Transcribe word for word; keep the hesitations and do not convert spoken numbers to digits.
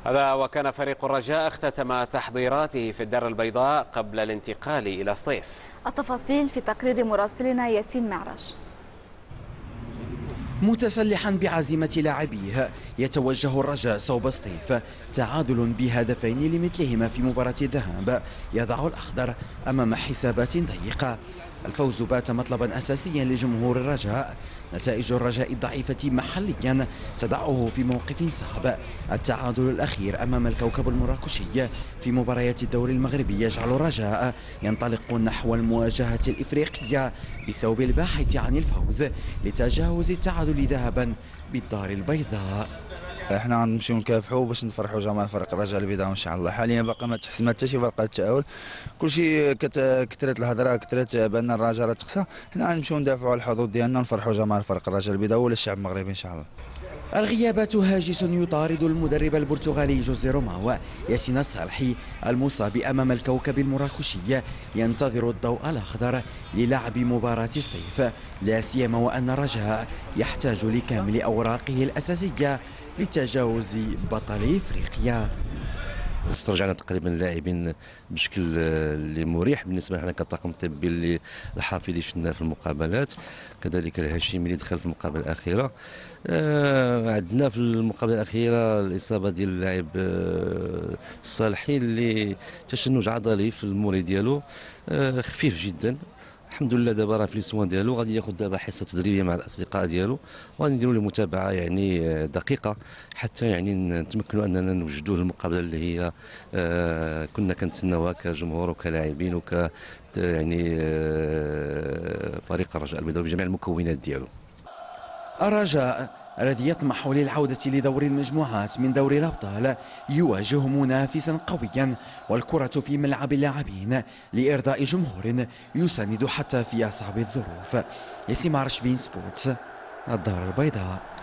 هذا وكان فريق الرجاء اختتم تحضيراته في الدار البيضاء قبل الانتقال إلى سطيف. التفاصيل في تقرير مراسلنا ياسين معرج. متسلحا بعزيمة لاعبيه يتوجه الرجاء صوب سطيف، تعادل بهدفين لمثلهما في مباراة الذهاب يضع الأخضر أمام حسابات ضيقة. الفوز بات مطلبا أساسيا لجمهور الرجاء. نتائج الرجاء الضعيفة محليا تضعه في موقف صعب. التعادل الأخير أمام الكوكب المراكشي في مباريات الدوري المغربي يجعل الرجاء ينطلق نحو المواجهة الإفريقية بالثوب الباحث عن الفوز لتجاوز التعادل ذهبا بالدار البيضاء. احنا غنمشيو نكافحوا باش نفرحوا جماهير فريق الرجاء البيضاء ان شاء الله. حاليا باقي ما تحسم حتى شي فرقه التاهل، كلشي كثرت الهضره، كثرت بان الرجاء راه تقصى. حنا غنمشيو ندافعوا على الحظوظ ديالنا ونفرحوا جماهير فريق الرجاء البيضاء ولا الشعب المغربي ان شاء الله. الغيابات هاجس يطارد المدرب البرتغالي جوزي روماو. ياسين الصالحي المصاب أمام الكوكب المراكشي ينتظر الضوء الأخضر للعب مباراة سطيف، لا سيما وأن الرجاء يحتاج لكامل أوراقه الأساسية لتجاوز بطل إفريقيا. استرجعنا تقريبا اللاعبين بشكل اللي مريح بالنسبه لنا كطاقم طبي، اللي الحافظي شفناه في المقابلات، كذلك الهاشمي اللي دخل في المقابله الاخيره. آه عندنا في المقابله الاخيره الاصابه ديال اللاعب آه الصالحي اللي تشنج عضلي في الموري ديالو آه خفيف جدا. الحمد لله دابا راه في ليسوان ديالو، غادي ياخذ دابا حصه تدريبيه مع الاصدقاء ديالو، وغادي نديروا له متابعه يعني دقيقه حتى يعني نتمكنوا اننا نوجدوه المقابله اللي هي آه كنا كنتسناوها كجمهور وكلاعبين وك يعني آه فريق الرجاء البيضاوي بجميع المكونات ديالو. الرجاء الذي يطمح للعودة لدور المجموعات من دوري الأبطال يواجه منافسا قويا، والكرة في ملعب اللاعبين لإرضاء جمهور يساند حتى في أصعب الظروف. ياسين معرج بين سبورتس، الدار البيضاء.